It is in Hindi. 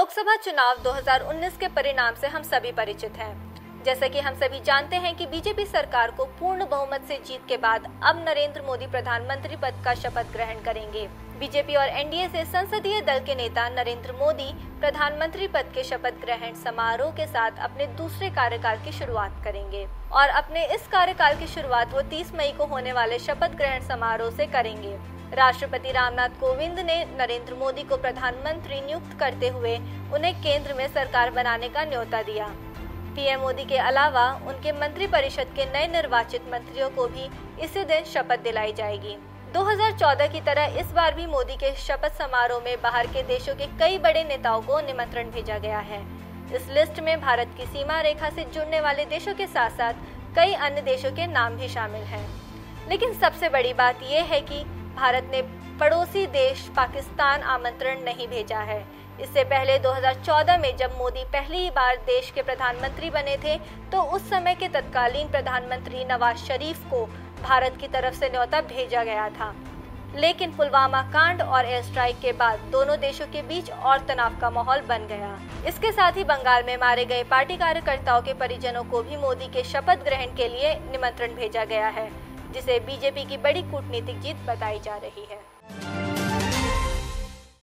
लोकसभा चुनाव 2019 के परिणाम से हम सभी परिचित हैं। जैसा कि हम सभी जानते हैं कि बीजेपी सरकार को पूर्ण बहुमत से जीत के बाद अब नरेंद्र मोदी प्रधानमंत्री पद का शपथ ग्रहण करेंगे। बीजेपी और एनडीए से संसदीय दल के नेता नरेंद्र मोदी प्रधानमंत्री पद के शपथ ग्रहण समारोह के साथ अपने दूसरे कार्यकाल की शुरुआत करेंगे और अपने इस कार्यकाल की शुरुआत वो 30 मई को होने वाले शपथ ग्रहण समारोह से करेंगे। राष्ट्रपति रामनाथ कोविंद ने नरेंद्र मोदी को प्रधानमंत्री नियुक्त करते हुए उन्हें केंद्र में सरकार बनाने का न्योता दिया। पीएम मोदी के अलावा उनके मंत्रिपरिषद के नए निर्वाचित मंत्रियों को भी इसी दिन शपथ दिलाई जाएगी। 2014 की तरह इस बार भी मोदी के शपथ समारोह में बाहर के देशों के कई बड़े नेताओं को निमंत्रण भेजा गया है। इस लिस्ट में भारत की सीमा रेखा से जुड़ने वाले देशों के साथ साथ कई अन्य देशों के नाम भी शामिल हैं। लेकिन सबसे बड़ी बात यह है कि भारत ने पड़ोसी देश पाकिस्तान आमंत्रण नहीं भेजा है। इससे पहले 2014 में जब मोदी पहली बार देश के प्रधानमंत्री बने थे तो उस समय के तत्कालीन प्रधानमंत्री नवाज शरीफ को भारत की तरफ से न्योता भेजा गया था। लेकिन पुलवामा कांड और एयर स्ट्राइक के बाद दोनों देशों के बीच और तनाव का माहौल बन गया। इसके साथ ही बंगाल में मारे गए पार्टी कार्यकर्ताओं के परिजनों को भी मोदी के शपथ ग्रहण के लिए निमंत्रण भेजा गया है, जिसे बीजेपी की बड़ी कूटनीतिक जीत बताई जा रही है।